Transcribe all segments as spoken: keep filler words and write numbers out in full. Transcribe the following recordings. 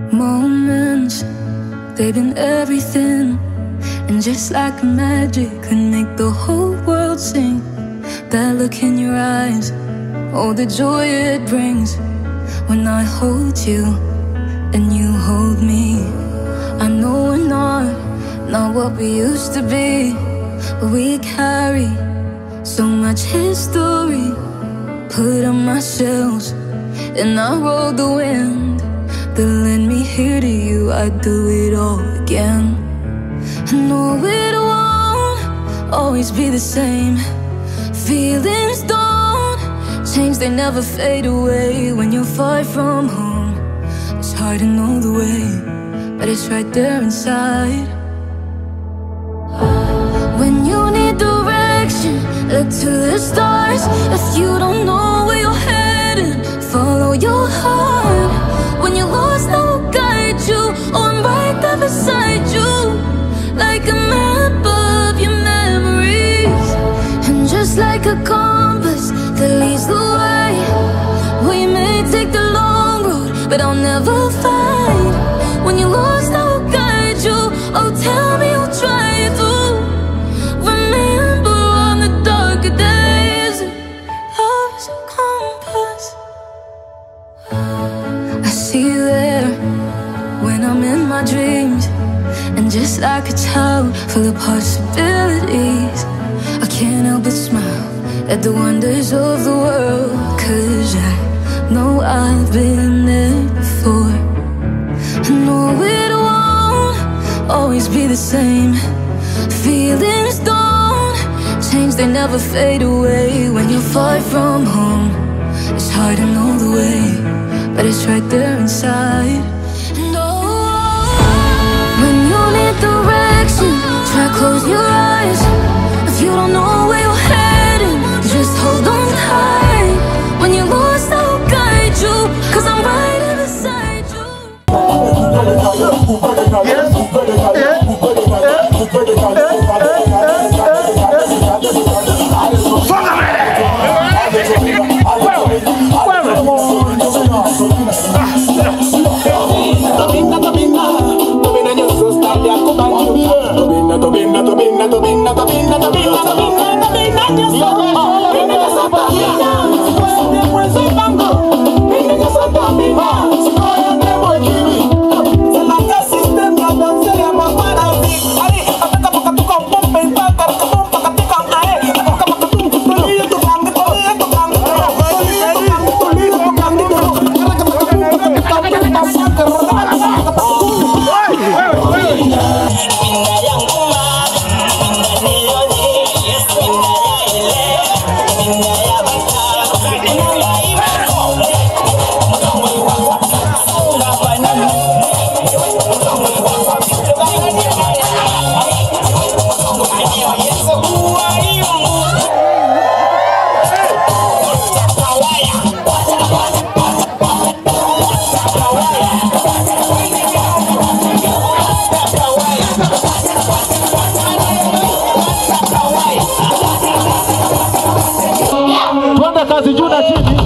Moments, they've been everything, and just like magic could make the whole world sing. That look in your eyes, oh, the joy it brings when I hold you and you hold me. I know we're not, not what we used to be, but we carry so much history. Put on my shelves and I roll the wind that led me here to you. I'd do it all again. I know it won't always be the same. Feelings don't change, they never fade away. When you're far from home, it's hard to know the way, but it's right there inside. When you need direction, look to the stars. If you don't know where you're heading, follow your heart. When you're lost, I will guide you. Oh, I'm right there beside you, like a map of your memories. And just like a compass that leads the way, we may take the long road, but I'll never fight. When you're lost, I will guide you. Oh, tell me you'll try to remember on the darker days. Love is a compass. I see you there when I'm in my dreams, and just like a child full of possibilities, I can't help but smile at the wonders of the world. Cause I know I've been there before. I know it won't always be the same. Feelings don't change, they never fade away. When you're far from home, it's hard to know the way, but it's right there inside. And oh, when you need direction, try close your eyes. If you don't know where you're heading, just hold on tight. When you're lost, I will guide you, cause I'm right here beside you. Kazi juu na chini.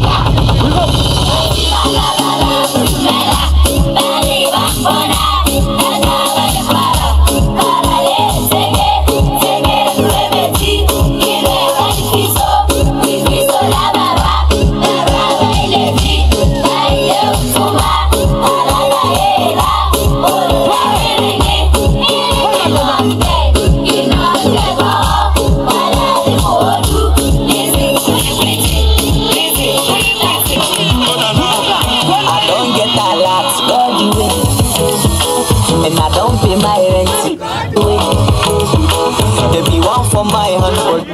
My hand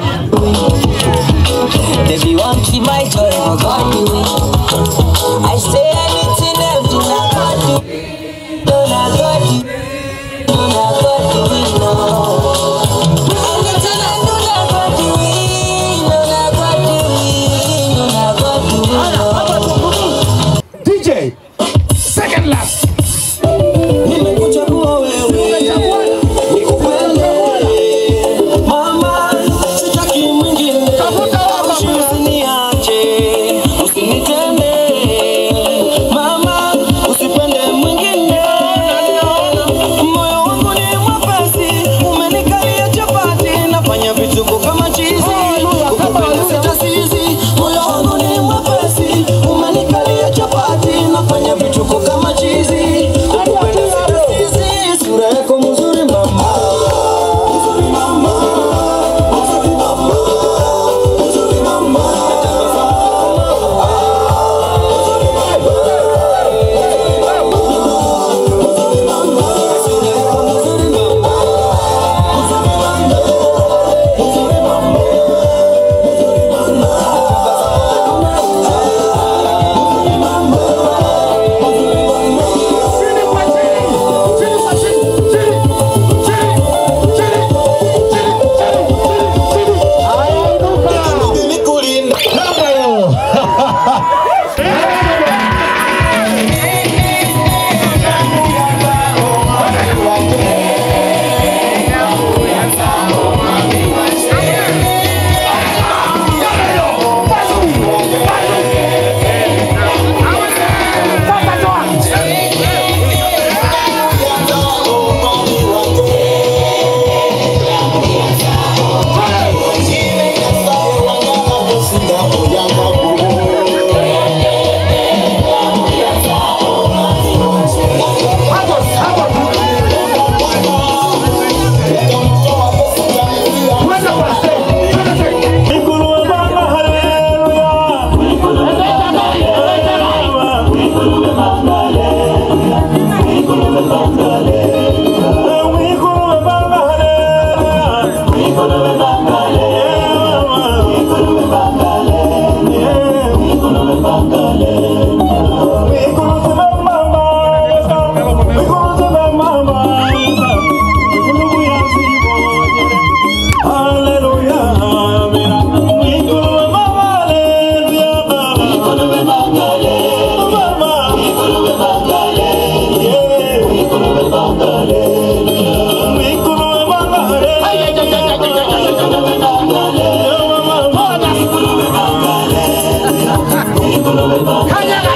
if you want to my joy, oh God, do it. I say anything else, do not God do. Do not God do. Do not God do it, no. Anything else, do not God do it. Do not God do it. Do not God do it, no. D J, second last. Mama, sitaki mwingine. Tafuta wapa. Usiniache, usiniache.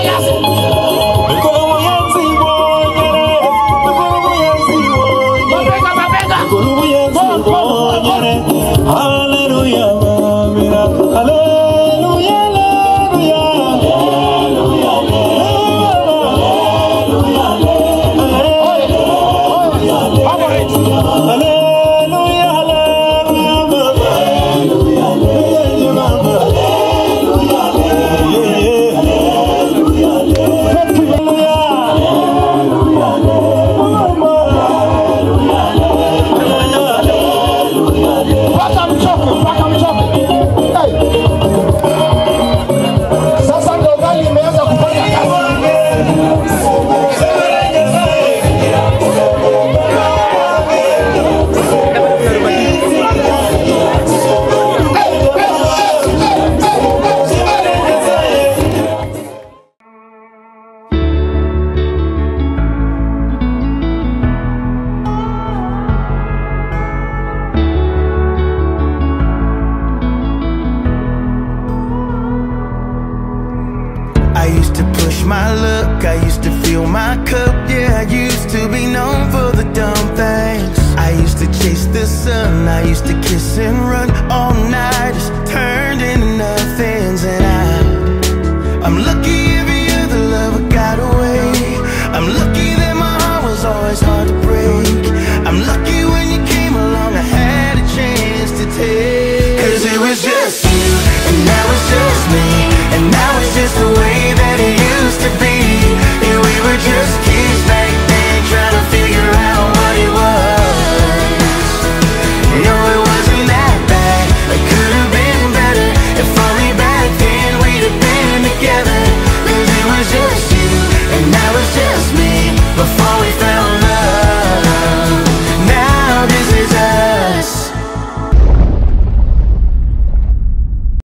I used to push my luck, I used to fill my cup. Yeah, I used to be known for the dumb things. I used to chase the sun, I used to kiss and run all night, just turned into nothings. And I, I'm looking